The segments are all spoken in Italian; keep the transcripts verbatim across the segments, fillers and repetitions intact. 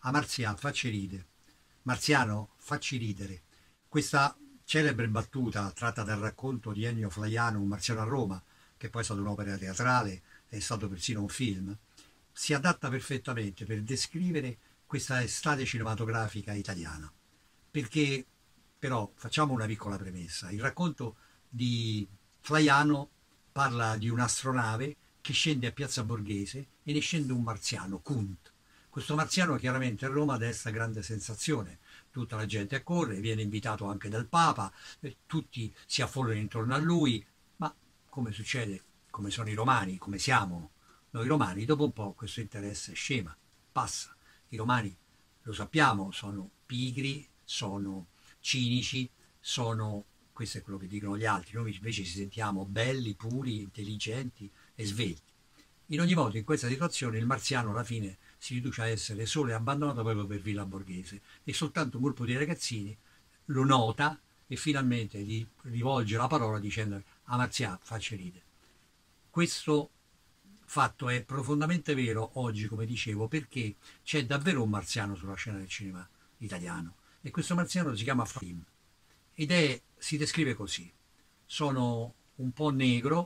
a Marziano facci ridere, Marziano facci ridere. Questa celebre battuta tratta dal racconto di Ennio Flaiano, Un marziano a Roma, che poi è stata un'opera teatrale, è stato persino un film, si adatta perfettamente per descrivere questa estate cinematografica italiana. Perché però facciamo una piccola premessa. Il racconto di Flaiano parla di un'astronave che scende a Piazza Borghese e ne scende un marziano, Kunt. Questo marziano chiaramente a Roma desta grande sensazione, tutta la gente accorre, viene invitato anche dal Papa, tutti si affollano intorno a lui, ma come succede, come sono i romani, come siamo noi romani, dopo un po' questo interesse scema, passa. I romani, lo sappiamo, sono pigri, sono cinici, sono, questo è quello che dicono gli altri, noi invece ci sentiamo belli, puri, intelligenti e svelti. In ogni modo, in questa situazione il marziano alla fine si riduce a essere solo e abbandonato proprio per Villa Borghese e soltanto un gruppo di ragazzini lo nota e finalmente gli rivolge la parola dicendo a Marziano faccia ridere. Questo fatto è profondamente vero oggi, come dicevo, perché c'è davvero un marziano sulla scena del cinema italiano e questo marziano si chiama Fahim ed è, si descrive così: sono un po' negro,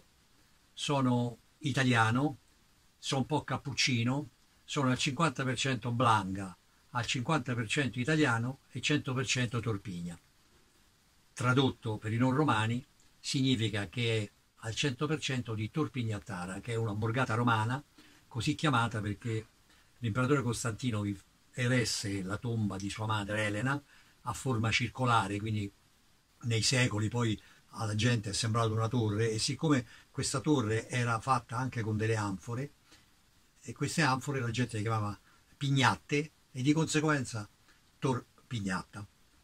sono italiano, sono un po' cappuccino, sono al cinquanta per cento Blanca, al cinquanta per cento italiano e cento per cento Torpigna. Tradotto per i non romani significa che è al cento per cento di Torpignattara, che è una borgata romana, così chiamata perché l'imperatore Costantino eresse la tomba di sua madre Elena a forma circolare, quindi nei secoli poi alla gente è sembrato una torre e siccome questa torre era fatta anche con delle anfore, e queste anfore la gente le chiamava pignatte e di conseguenza Tor Pignatta.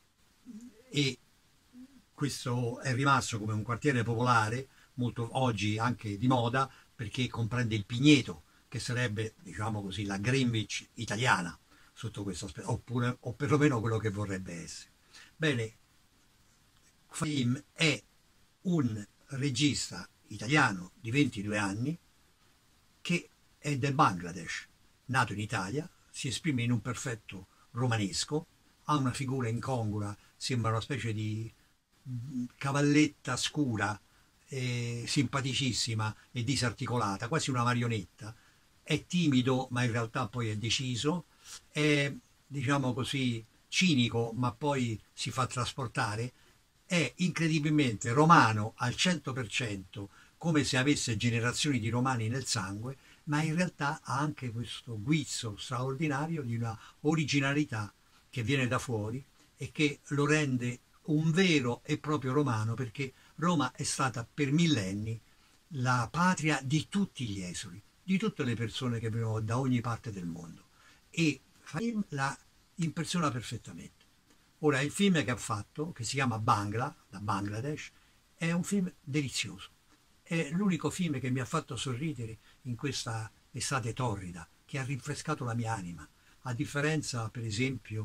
E questo è rimasto come un quartiere popolare, molto oggi anche di moda, perché comprende il Pigneto, che sarebbe, diciamo così, la Greenwich italiana sotto questo aspetto, oppure, o perlomeno quello che vorrebbe essere. Bene, Fahim è un regista italiano di ventidue anni che è del Bangladesh, nato in Italia, si esprime in un perfetto romanesco, ha una figura incongrua, sembra una specie di cavalletta scura, eh, simpaticissima e disarticolata, quasi una marionetta. È timido, ma in realtà poi è deciso, è, diciamo così, cinico, ma poi si fa trasportare, è incredibilmente romano al cento per cento, come se avesse generazioni di romani nel sangue, ma in realtà ha anche questo guizzo straordinario di una originalità che viene da fuori e che lo rende un vero e proprio romano, perché Roma è stata per millenni la patria di tutti gli esuli, di tutte le persone che venivano da ogni parte del mondo, e Fahim la impersona perfettamente. Ora, il film che ha fatto, che si chiama Bangla, da Bangladesh, è un film delizioso. È l'unico film che mi ha fatto sorridere in questa estate torrida, che ha rinfrescato la mia anima, a differenza, per esempio,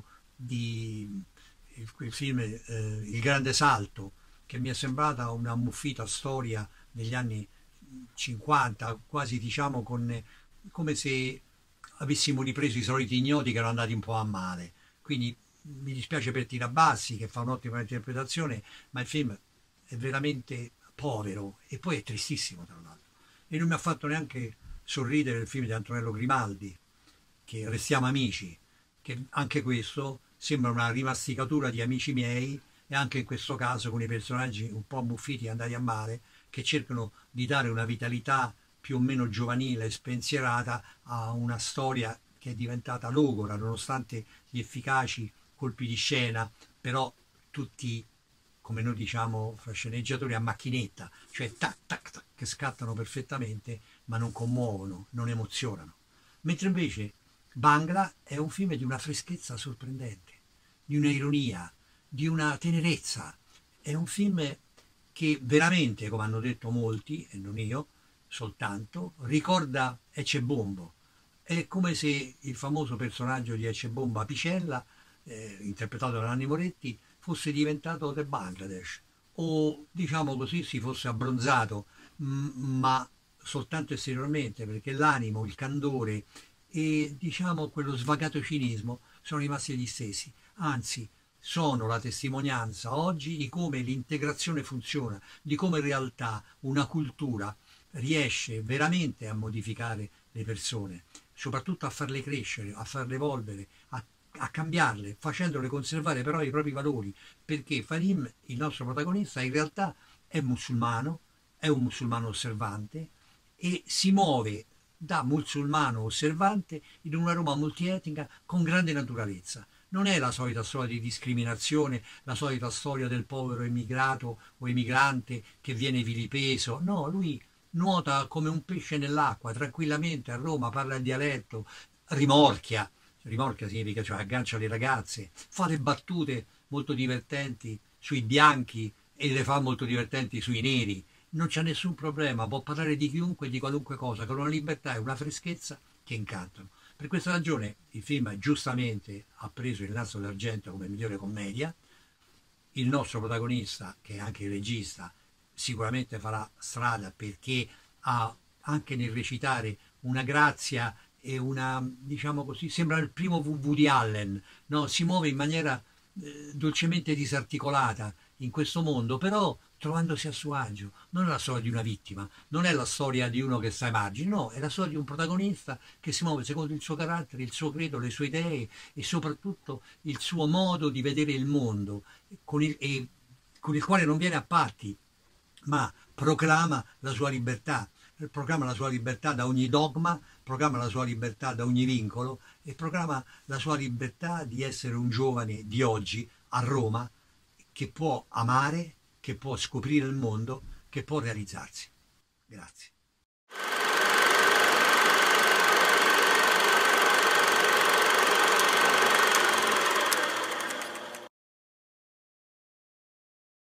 di quel film eh, Il Grande Salto, che mi è sembrata una ammuffita storia degli anni cinquanta, quasi diciamo con, come se avessimo ripreso i soliti ignoti che erano andati un po' a male. Quindi mi dispiace per Tina Bassi, che fa un'ottima interpretazione, ma il film è veramente povero e poi è tristissimo tra l'altro. E non mi ha fatto neanche sorridere il film di Antonello Grimaldi, che Restiamo amici, che anche questo sembra una rimasticatura di Amici miei, e anche in questo caso con i personaggi un po' ammuffiti e andati a male, che cercano di dare una vitalità più o meno giovanile e spensierata a una storia che è diventata logora, nonostante gli efficaci colpi di scena, però tutti, come noi diciamo fra sceneggiatori, a macchinetta, cioè tac tac tac, che scattano perfettamente ma non commuovono, non emozionano. Mentre invece Bangla è un film di una freschezza sorprendente, di una ironia, di una tenerezza. È un film che veramente, come hanno detto molti, e non io soltanto, ricorda Ecce-Bombo. È come se il famoso personaggio di Ecce-Bombo Apicella, eh, interpretato da Nanni Moretti, fosse diventato del Bangladesh, o diciamo così si fosse abbronzato, ma soltanto esteriormente, perché l'animo, il candore e diciamo quello svagato cinismo sono rimasti gli stessi, anzi sono la testimonianza oggi di come l'integrazione funziona, di come in realtà una cultura riesce veramente a modificare le persone, soprattutto a farle crescere, a farle evolvere, a, a cambiarle, facendole conservare però i propri valori, perché Fahim, il nostro protagonista, in realtà è musulmano, è un musulmano osservante e si muove da musulmano osservante in una Roma multietnica con grande naturalezza. Non è la solita storia di discriminazione, la solita storia del povero emigrato o emigrante che viene vilipeso. No, lui nuota come un pesce nell'acqua, tranquillamente a Roma, parla il dialetto, rimorchia, rimorchia significa cioè aggancia le ragazze, fa le battute molto divertenti sui bianchi e le fa molto divertenti sui neri. Non c'è nessun problema, può parlare di chiunque e di qualunque cosa, con una libertà e una freschezza che incantano. Per questa ragione il film giustamente ha preso il Nastro d'Argento come migliore commedia. Il nostro protagonista, che è anche il regista, sicuramente farà strada perché ha anche nel recitare una grazia e una, diciamo così, sembra il primo Woody Allen, no? Si muove in maniera eh, dolcemente disarticolata in questo mondo, però trovandosi a suo agio. Non è la storia di una vittima, non è la storia di uno che sta ai margini, no, è la storia di un protagonista che si muove secondo il suo carattere, il suo credo, le sue idee e soprattutto il suo modo di vedere il mondo, con il, e, con il quale non viene a patti, ma proclama la sua libertà, proclama la sua libertà da ogni dogma, proclama la sua libertà da ogni vincolo e proclama la sua libertà di essere un giovane di oggi a Roma che può amare, che può scoprire il mondo, che può realizzarsi. Grazie.